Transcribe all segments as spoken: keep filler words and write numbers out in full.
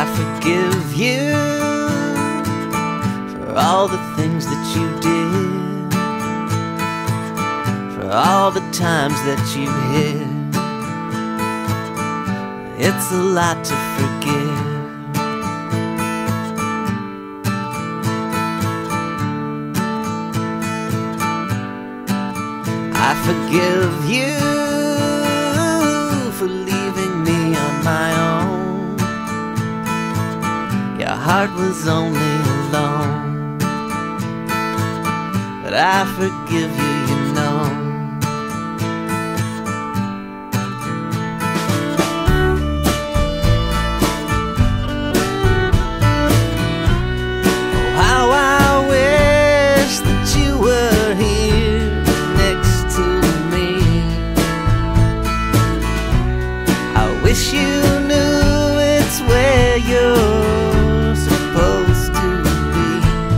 I forgive you for all the things that you did, for all the times that you hid. It's a lot to forgive. I forgive you for leaving me on my own. Your heart was only alone, but I forgive you, you know. Oh, how I wish that you were here next to me. I wish you knew it's where you're supposed to be.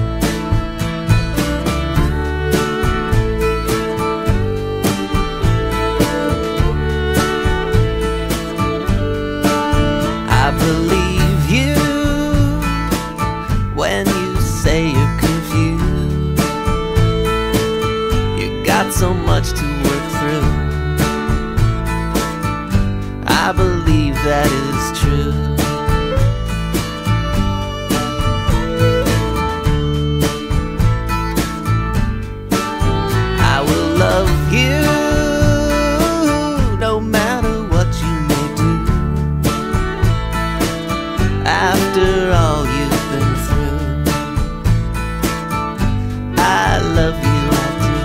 I believe you when you say you're confused. You got so much to work through. I believe that is true. I will love you no matter what you may do. After all you've been through, I love you, I do.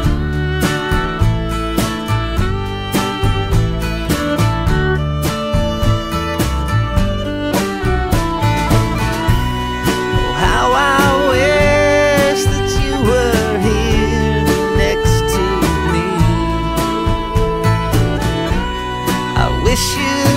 Oh, how I wish that you were here next to me. I wish you